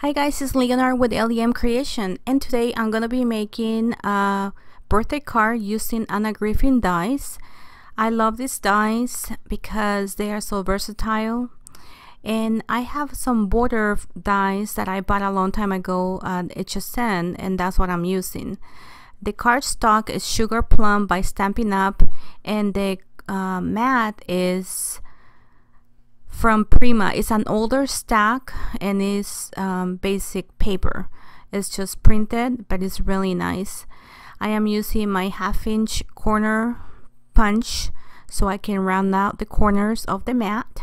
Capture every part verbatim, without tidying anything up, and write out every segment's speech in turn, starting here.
Hi guys, it's Leonard with L E M Creation, and today I'm gonna be making a birthday card using Anna Griffin dies. I love these dies because they are so versatile, and I have some border dies that I bought a long time ago at H S N, and that's what I'm using. The cardstock is Sugar Plum by Stampin' Up, and the uh, mat is from Prima. It's an older stack and is um, basic paper. It's just printed, but it's really nice. I am using my half inch corner punch so I can round out the corners of the mat.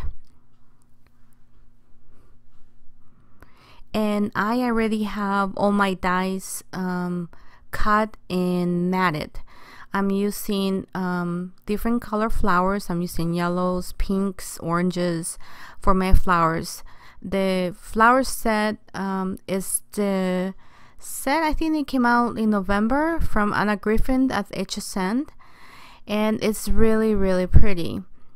And I already have all my dies um, cut and matted. I'm using um, different color flowers. I'm using yellows, pinks, oranges for my flowers. The flower set um, is the set, I think it came out in November from Anna Griffin at H S N, and it's really really pretty.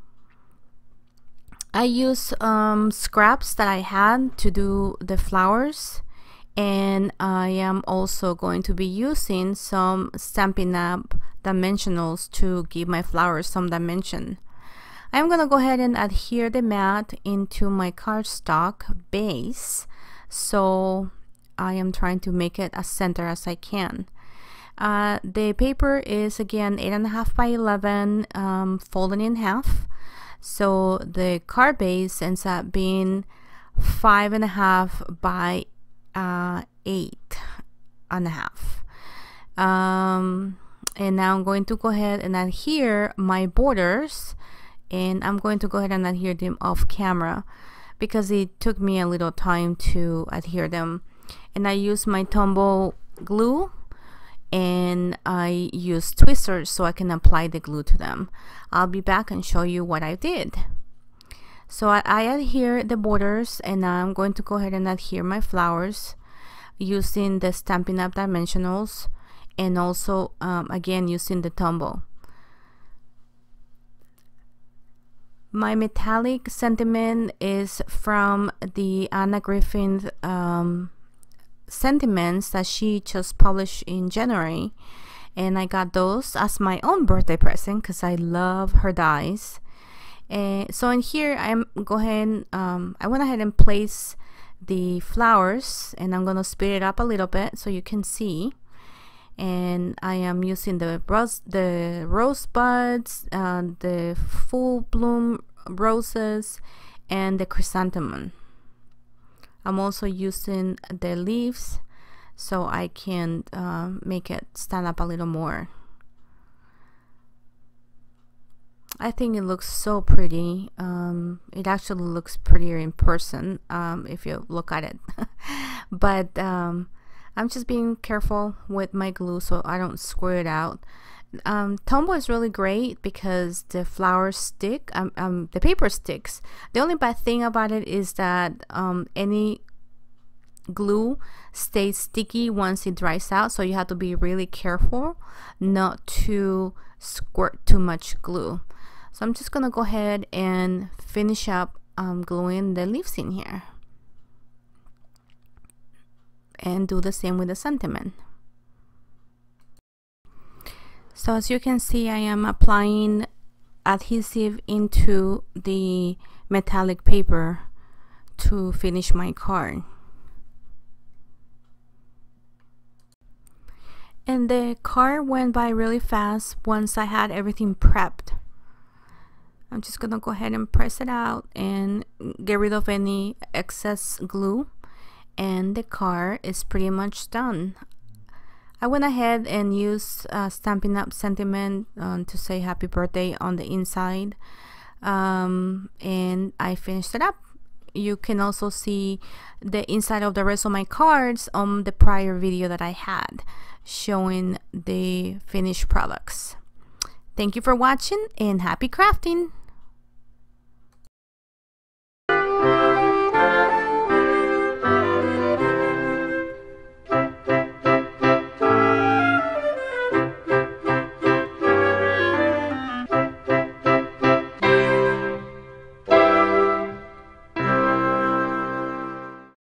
I use um, scraps that I had to do the flowers, and I am also going to be using some Stampin' Up dimensionals to give my flowers some dimension. I'm gonna go ahead and adhere the mat into my cardstock base, so I am trying to make it as center as I can. Uh, the paper is again eight and a half by eleven, um, folded in half, so the card base ends up being five and a half by uh, eight and a half. Um, and now I'm going to go ahead and adhere my borders, and I'm going to go ahead and adhere them off camera because it took me a little time to adhere them. And I use my Tombow glue, and I use tweezers so I can apply the glue to them. I'll be back and show you what I did. So I, I adhere the borders, and now I'm going to go ahead and adhere my flowers using the Stampin' Up dimensionals, and also um, again using the Tombow. My metallic sentiment is from the Anna Griffin um, sentiments that she just published in January, and I got those as my own birthday present because I love her dies. And so in here I'm go ahead um, I went ahead and place the flowers, and I'm gonna speed it up a little bit so you can see. And I am using the rose the rosebuds, uh, the full bloom roses, and the chrysanthemum. I'm also using the leaves so I can uh, make it stand up a little more. I think it looks so pretty. Um, it actually looks prettier in person um, if you look at it. But um, I'm just being careful with my glue so I don't square it out. Um, Tombow is really great because the flowers stick, um, um, the paper sticks. The only bad thing about it is that um, any glue stays sticky once it dries out, so you have to be really careful not to squirt too much glue. So I'm just gonna go ahead and finish up um, gluing the leaves in here, and do the same with the sentiment. So as you can see, I am applying adhesive into the metallic paper to finish my card. And the card went by really fast once I had everything prepped. I'm just gonna go ahead and press it out and get rid of any excess glue, and the card is pretty much done. I went ahead and used uh, Stampin' Up sentiment um, to say happy birthday on the inside, um, and I finished it up. You can also see the inside of the rest of my cards on the prior video that I had showing the finished products. Thank you for watching, and happy crafting!